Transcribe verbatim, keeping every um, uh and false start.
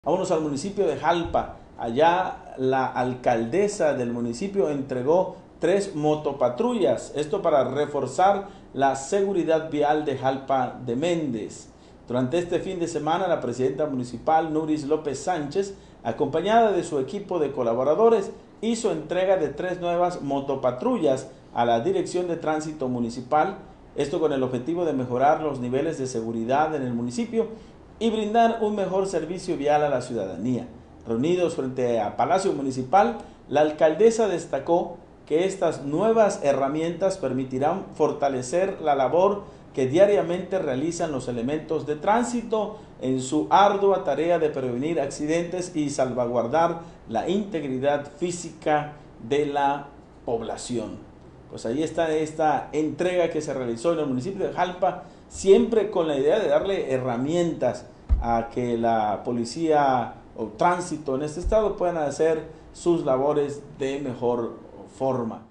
Vámonos al municipio de Jalpa. Allá la alcaldesa del municipio entregó tres motopatrullas, esto para reforzar la seguridad vial de Jalpa de Méndez. Durante este fin de semana, la presidenta municipal, Nuris López Sánchez, acompañada de su equipo de colaboradores, hizo entrega de tres nuevas motopatrullas a la Dirección de Tránsito Municipal, esto con el objetivo de mejorar los niveles de seguridad en el municipio y brindar un mejor servicio vial a la ciudadanía. Reunidos frente a Palacio Municipal, la alcaldesa destacó que estas nuevas herramientas permitirán fortalecer la labor que diariamente realizan los elementos de tránsito en su ardua tarea de prevenir accidentes y salvaguardar la integridad física de la población. Pues ahí está esta entrega que se realizó en el municipio de Jalpa, siempre con la idea de darle herramientas a que la policía o tránsito en este estado puedan hacer sus labores de mejor forma.